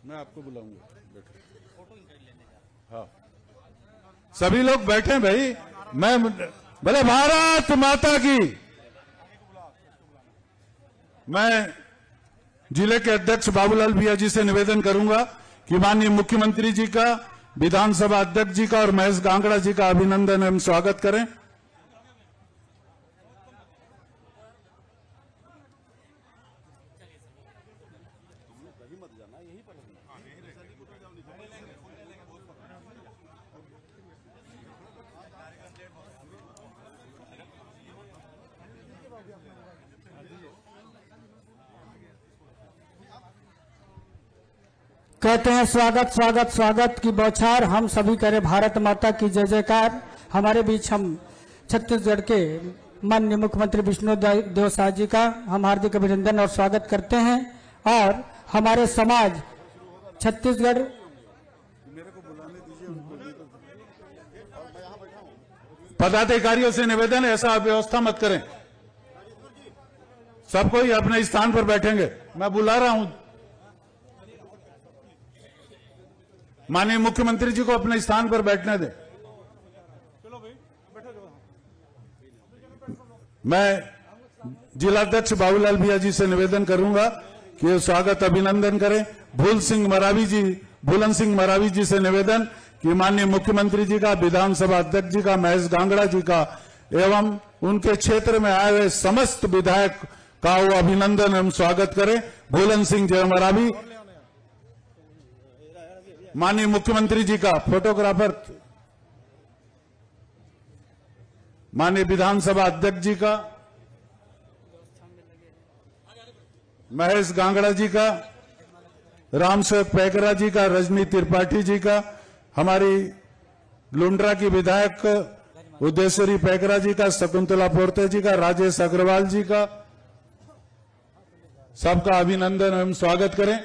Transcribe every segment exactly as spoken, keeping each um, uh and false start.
मैं आपको बुलाऊंगा। हाँ, सभी लोग बैठे भाई। मैं बोले भारत माता की। मैं जिले के अध्यक्ष बाबूलाल भैया जी से निवेदन करूंगा कि माननीय मुख्यमंत्री जी का, विधानसभा अध्यक्ष जी का और महेश गांगड़ा जी का अभिनंदन एवं स्वागत करें। कहते हैं स्वागत स्वागत स्वागत की बौछार हम सभी करें, भारत माता की जय जयकार। हमारे बीच हम छत्तीसगढ़ के माननीय मुख्यमंत्री विष्णुदेव साय जी का हम हार्दिक अभिनंदन और स्वागत करते हैं। और हमारे समाज छत्तीसगढ़ पदाधिकारियों से निवेदन है, ऐसा व्यवस्था मत करें। सब कोई अपने स्थान पर बैठेंगे। मैं बुला रहा हूं माननीय मुख्यमंत्री जी को अपने स्थान पर बैठने दें। मैं जिलाध्यक्ष बाबूलाल भैया जी से निवेदन करूंगा कि ये स्वागत अभिनंदन करें। भूल सिंह मरावी जी भूलन सिंह मरावी जी से निवेदन कि माननीय मुख्यमंत्री जी का, विधानसभा अध्यक्ष जी का, महेश गांगड़ा जी का एवं उनके क्षेत्र में आए हुए समस्त विधायक का वो अभिनंदन एवं स्वागत करें। भूलन सिंह जय मरावी। माननीय मुख्यमंत्री जी का फोटोग्राफर, माननीय विधानसभा अध्यक्ष जी का, महेश गांगड़ा जी का, रामसेवक पैकरा जी का, रजनी त्रिपाठी जी का, हमारी लुंड्रा की विधायक उदयश्वरी पैकरा जी का, शकुंतला पोर्ते जी का, राजेश अग्रवाल जी का, सबका अभिनंदन एवं स्वागत करें।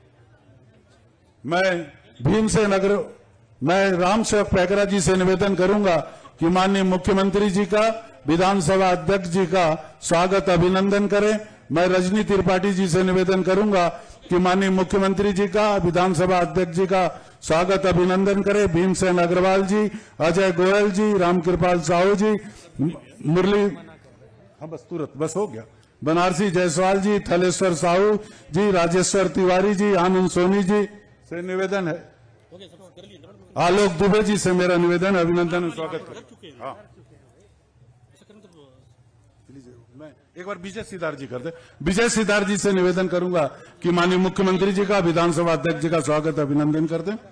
मैं भीम से नगर मैं रामसेवक पैकरा जी से निवेदन करूंगा कि माननीय मुख्यमंत्री जी का, विधानसभा अध्यक्ष जी का स्वागत अभिनंदन करें। मैं रजनी त्रिपाठी जी से निवेदन करूंगा कि माननीय मुख्यमंत्री जी का, विधानसभा अध्यक्ष जी का स्वागत अभिनंदन करें। भीमसेन अग्रवाल जी, अजय गोयल जी, रामकृपाल साहू जी, मुरली हाँ बस तुरंत बस हो गया बनारसी जायसवाल जी, थलेश्वर साहू जी, राजेश्वर तिवारी जी, आनंद सोनी जी से निवेदन है। आलोक दुबे जी से मेरा निवेदन, अभिनंदन स्वागत करें। हाँ मैं एक बार विजय सिद्धार्थ जी कर दे। विजय सिद्धार्थ जी से निवेदन करूंगा कि माननीय मुख्यमंत्री जी का, विधानसभा अध्यक्ष जी का स्वागत अभिनंदन कर दें।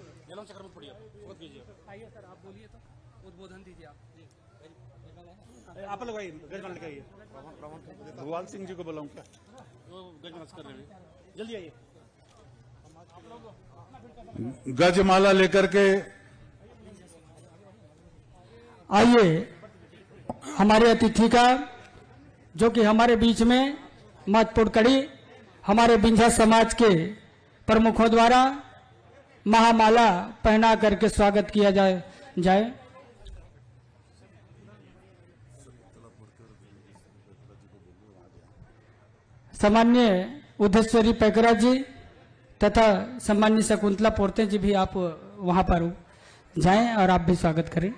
आप लोग भगवान सिंह जी को बुलाऊं क्या? जल्दी आइए। गजमाला लेकर के आइए हमारे अतिथि का, जो कि हमारे बीच में महत्वपूर्ण कड़ी हमारे बिंझा समाज के प्रमुखों द्वारा महामाला पहना करके स्वागत किया जाए जाए सामान्य उदयश्वरी पैकरा जी तथा सम्मान्य शकुंतला पोर्ते जी भी आप वहां पर जाएं और आप भी स्वागत करें।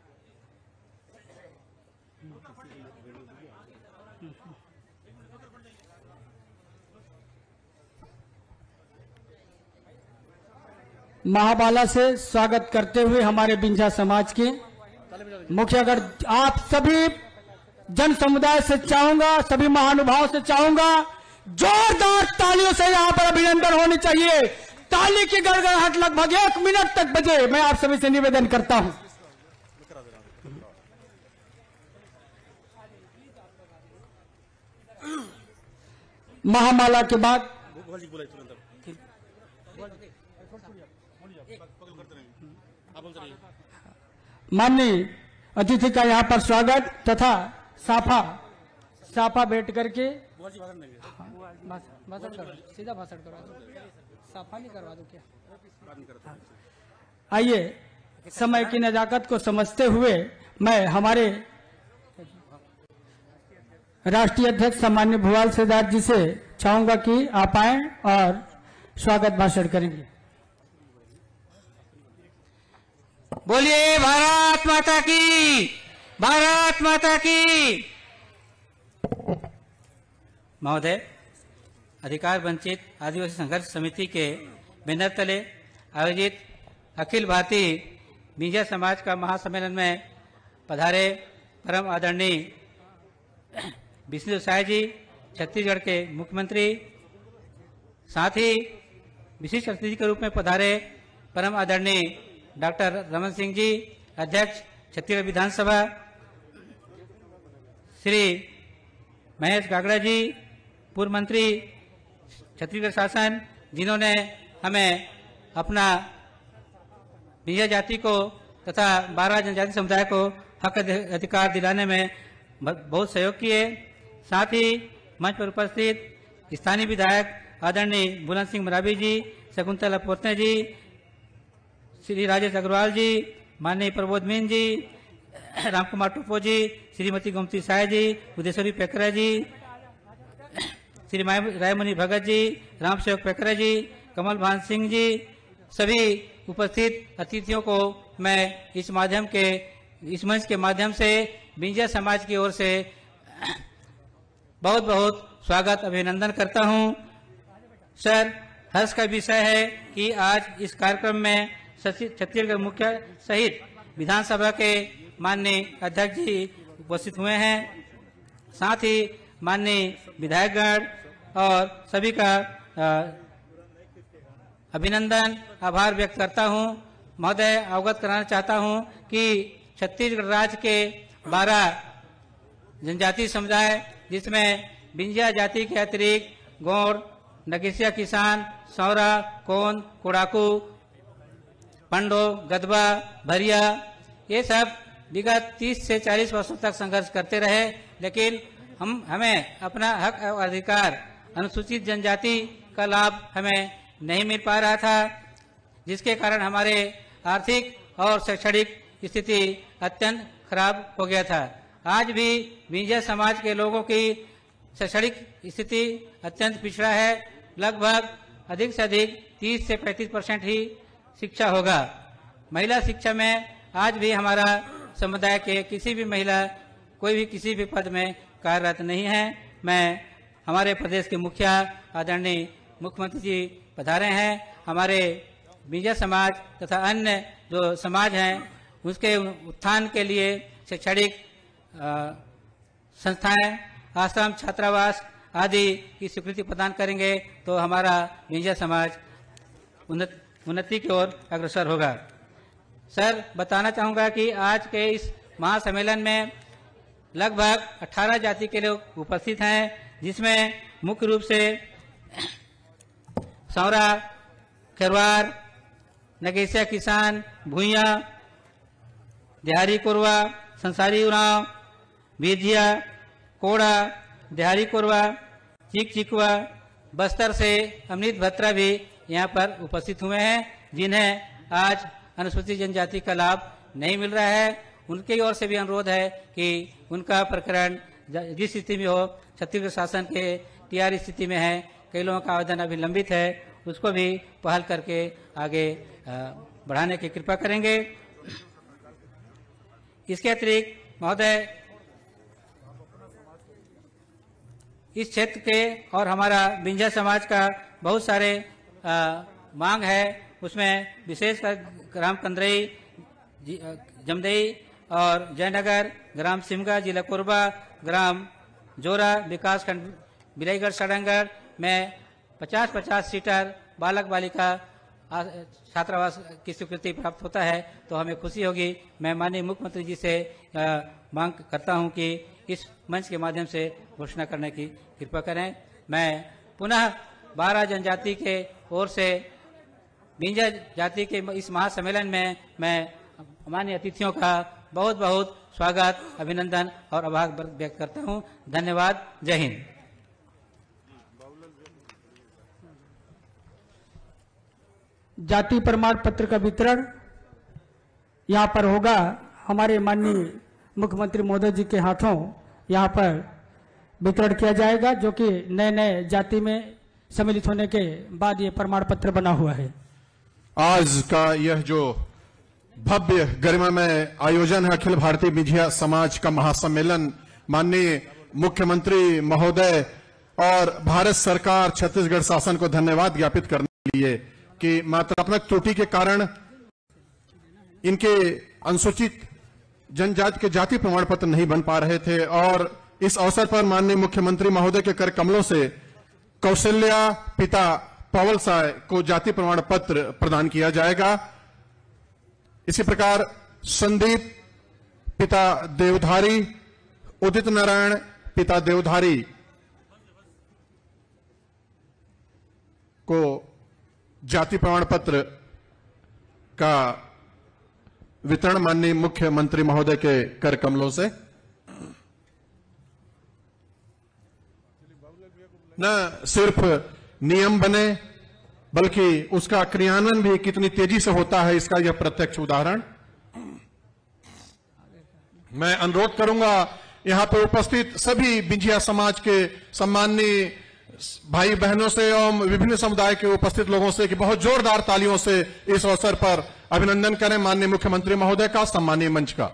महाबाला से स्वागत करते हुए हमारे बिंझा समाज के मुखियागढ़, आप सभी जन समुदाय से चाहूंगा, सभी महानुभावों से चाहूंगा, जोरदार तालियों से यहां पर अभिनंदन होनी चाहिए। ताली की गड़गड़ाहट लगभग एक मिनट तक बजे। मैं आप सभी से निवेदन करता हूं। महामाला के बाद माननीय अतिथि का यहां पर स्वागत तथा साफा साफा बैठ करके भाषण करो, सीधा भाषण करवा दो, साफा नहीं करवा दो क्या? आइए, समय की नजाकत को समझते हुए मैं हमारे राष्ट्रीय अध्यक्ष सम्मान्य भुवाल सरदार जी से चाहूंगा कि आप आए और स्वागत भाषण करेंगे। बोलिए भारत माता की, भारत माता की। महोदय, अधिकार वंचित आदिवासी संघर्ष समिति के बैनर तले आयोजित अखिल भारतीय बिंजा समाज का महासम्मेलन में पधारे परम आदरणीय विष्णु साय जी, छत्तीसगढ़ के मुख्यमंत्री, साथ ही विशिष्ट अतिथि के रूप में पधारे परम आदरणीय डॉक्टर रमन सिंह जी, अध्यक्ष छत्तीसगढ़ विधानसभा, श्री महेश गागड़ा जी, पूर्व मंत्री छत्तीसगढ़ शासन, जिन्होंने हमें अपना बिंजा जाति को तथा बारह जनजाति समुदाय को हक अधिकार दिलाने में बहुत सहयोग किए। साथ ही मंच पर उपस्थित स्थानीय विधायक आदरणीय बुलंद सिंह मरावी जी, शकुंतला पोतने जी, श्री राजेश अग्रवाल जी, माननीय प्रबोध मीन जी, रामकुमार टोपो जी, श्रीमती गोमती साय जी, उदयश्वरी पेकरा जी, श्री रायमुनि भगत जी, रामसेवक पेकरा जी, कमल भान सिंह जी, सभी उपस्थित अतिथियों को मैं इस माध्यम के इस मंच के माध्यम से बिंजा समाज की ओर से बहुत बहुत स्वागत अभिनंदन करता हूं। सर, हर्ष का विषय है कि आज इस कार्यक्रम में छत्तीसगढ़ मुख्य सहित विधानसभा के माननीय अध्यक्ष जी उपस्थित हुए हैं। साथ ही माननीय विधायकगण और सभी का अभिनंदन आभार व्यक्त करता हूं। महोदय, अवगत कराना चाहता हूं कि छत्तीसगढ़ राज्य के बारह जनजाति समुदाय, जिसमें बिंजा जाति के अतिरिक्त गौड़, नगेसिया किसान, सौरा, कोन, कोड़ाकू, पंडो, गदबा, भरिया, ये सब विगत तीस से चालीस वर्षों तक संघर्ष करते रहे, लेकिन हम हमें अपना हक और अधिकार अनुसूचित जनजाति का लाभ हमें नहीं मिल पा रहा था, जिसके कारण हमारे आर्थिक और शैक्षणिक स्थिति अत्यंत खराब हो गया था। आज भी बिंजा समाज के लोगों की शैक्षणिक स्थिति अत्यंत पिछड़ा है। लगभग अधिक से अधिक तीस से पैंतीस परसेंट ही शिक्षा होगा। महिला शिक्षा में आज भी हमारा समुदाय के किसी भी महिला कोई भी किसी भी पद में कार्यरत नहीं है। मैं हमारे प्रदेश के मुखिया आदरणीय मुख्यमंत्री जी पधारे हैं। हमारे बिंजा समाज तथा अन्य जो समाज हैं उसके उत्थान के लिए शैक्षणिक संस्थाएं, आश्रम, छात्रावास आदि की स्वीकृति प्रदान करेंगे तो हमारा बिंजा समाज उन्नत उन्नति की ओर अग्रसर होगा। सर, बताना चाहूँगा कि आज के इस महासम्मेलन में लगभग अठारह जाति के लोग उपस्थित हैं, जिसमें मुख्य रूप से सौरा, खेरवार, नगेसिया किसान, भूइया, देहारी कोरवा, संसारी उरांव, बीरजिया, कोड़ा, देहारी कोरवा, चीक चिकवा, बस्तर से अमृत भत्रा भी यहाँ पर उपस्थित हुए हैं, जिन्हें आज अनुसूचित जनजाति का लाभ नहीं मिल रहा है। उनकी ओर से भी अनुरोध है कि उनका प्रकरण जिस स्थिति में हो, छत्तीसगढ़ शासन के टीआर स्थिति में है, कई लोगों का आवेदन अभी लंबित है, उसको भी पहल करके आगे बढ़ाने की कृपा करेंगे। इसके अतिरिक्त महोदय, इस क्षेत्र के और हमारा बिंजा समाज का बहुत सारे आ, मांग है, उसमें विशेषकर ग्राम कंदरई, जमदई और जयनगर, ग्राम सिमगा, जिला कोरबा, ग्राम जोरा, विकास खंड बिलाईगढ़, सड़ंगढ़ में पचास पचास सीटर बालक बालिका छात्रावास की स्वीकृति प्राप्त होता है तो हमें खुशी होगी। मैं माननीय मुख्यमंत्री जी से आ, मांग करता हूं कि इस मंच के माध्यम से घोषणा करने की कृपा करें। मैं पुनः बारह जनजाति के ओर से बिंजा जाति के इस महासम्मेलन में मैं माननीय अतिथियों का बहुत बहुत स्वागत, अभिनंदन और आभार व्यक्त करता हूं। धन्यवाद। जय हिंद। जाति प्रमाण पत्र का वितरण यहाँ पर होगा। हमारे माननीय मुख्यमंत्री महोदय जी के हाथों यहाँ पर वितरण किया जाएगा, जो कि नए नए जाति में सम्मिलित होने के बाद ये प्रमाण पत्र बना हुआ है। आज का यह जो भव्य गरिमामय आयोजन है अखिल भारतीय बिंझिया समाज का महासम्मेलन। माननीय मुख्यमंत्री महोदय और भारत सरकार छत्तीसगढ़ शासन को धन्यवाद ज्ञापित करने के लिए कि मात्रात्मक त्रुटि के कारण इनके अनुसूचित जनजाति के जाति प्रमाण पत्र नहीं बन पा रहे थे और इस अवसर पर माननीय मुख्यमंत्री महोदय के कर कमलों से कौशल्या पिता पवल साय को जाति प्रमाण पत्र प्रदान किया जाएगा। इसी प्रकार संदीप पिता देवधारी, उदित नारायण पिता देवधारी को जाति प्रमाण पत्र का वितरण माननीय मुख्यमंत्री महोदय के कर कमलों से। न सिर्फ नियम बने बल्कि उसका क्रियान्वयन भी कितनी तेजी से होता है, इसका यह प्रत्यक्ष उदाहरण। मैं अनुरोध करूंगा यहां पर उपस्थित सभी बिंझिया समाज के सम्माननीय भाई बहनों से एवं विभिन्न समुदाय के उपस्थित लोगों से कि बहुत जोरदार तालियों से इस अवसर पर अभिनंदन करें माननीय मुख्यमंत्री महोदय का, सम्मानीय मंच का।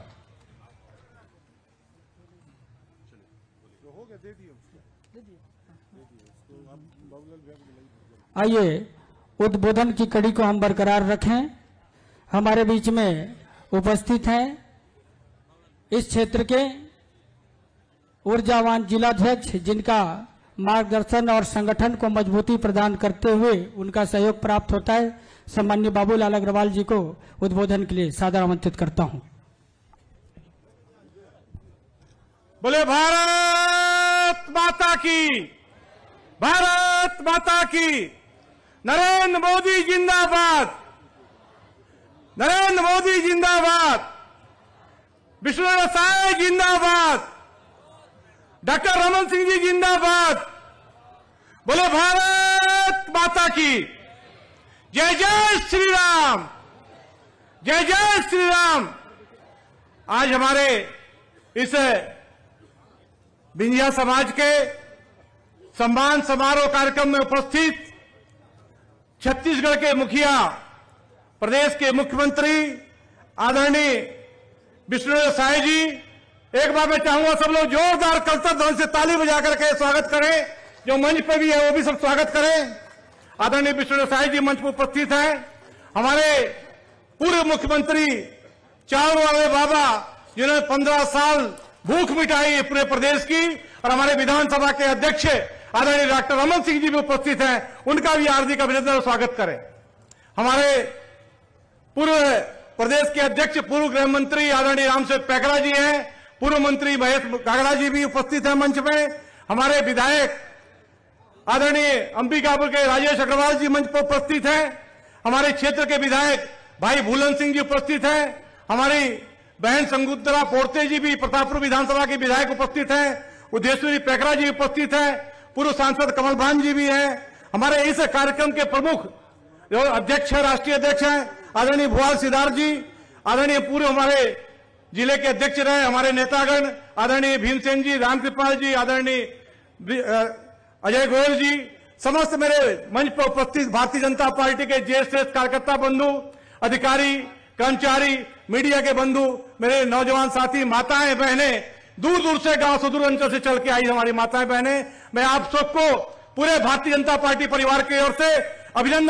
आइए उद्बोधन की कड़ी को हम बरकरार रखें। हमारे बीच में उपस्थित हैं इस क्षेत्र के ऊर्जावान जिलाध्यक्ष, जिनका मार्गदर्शन और संगठन को मजबूती प्रदान करते हुए उनका सहयोग प्राप्त होता है। सम्माननीय बाबूलाल अग्रवाल जी को उद्बोधन के लिए सादर आमंत्रित करता हूं। बोले भारत माता की, भारत माता की। नरेंद्र मोदी जिंदाबाद, नरेंद्र मोदी जिंदाबाद, विष्णुदेव साय जिंदाबाद, डॉक्टर रमन सिंह जी जिंदाबाद। बोले भारत माता की। जय जय श्री राम, जय जय श्री राम। आज हमारे इस बिंझिया समाज के सम्मान समारोह कार्यक्रम में उपस्थित छत्तीसगढ़ के मुखिया, प्रदेश के मुख्यमंत्री आदरणीय विष्णुदेव साय जी, एक बार मैं चाहूंगा सब लोग जोरदार करतब ध्वनि से ताली बजा करके स्वागत करें। जो मंच पे भी है वो भी सब स्वागत करें। आदरणीय विष्णुदेव साय जी मंच पर उपस्थित हैं। हमारे पूर्व मुख्यमंत्री चावल वाले बाबा, जिन्होंने पंद्रह साल भूख मिटाई है पूरे प्रदेश की, और हमारे विधानसभा के अध्यक्ष आदरणीय डॉक्टर रमन सिंह जी भी उपस्थित हैं। उनका भी हार्दिक अभिनंदन और स्वागत करें। हमारे पूर्व प्रदेश के अध्यक्ष, पूर्व गृह मंत्री आदरणीय रामसेवक पैकरा जी हैं। पूर्व मंत्री महेश गागड़ा जी भी उपस्थित हैं मंच में। हमारे विधायक आदरणीय अंबिकापुर के राजेश अग्रवाल जी मंच पर उपस्थित हैं। हमारे क्षेत्र के विधायक भाई भूलन सिंह जी उपस्थित हैं। हमारी बहन संगुत्तरा पोर्ते जी भी प्रतापपुर विधानसभा के विधायक उपस्थित हैं। उदेश्वरी पैकरा जी उपस्थित हैं। पूर्व सांसद कमल भान जी भी हैं। हमारे इस कार्यक्रम के प्रमुख जो अध्यक्ष है, राष्ट्रीय अध्यक्ष हैं आदरणीय भुआल सिद्धार्थ जी, आदरणीय पूर्व हमारे जिले के अध्यक्ष रहे हमारे नेतागण आदरणीय भीमसेन जी, रामकृपाल जी, आदरणीय अजय गोयल जी, समस्त मेरे मंच पर उपस्थित भारतीय जनता पार्टी के ज्येष्ठ कार्यकर्ता बंधु, अधिकारी, कर्मचारी, मीडिया के बंधु, मेरे नौजवान साथी, माताएं बहनें, दूर दूर से गांव सुदूर अंचल से चल के आई हमारी माताएं बहनें, मैं आप सबको पूरे भारतीय जनता पार्टी परिवार की ओर से अभिनंदन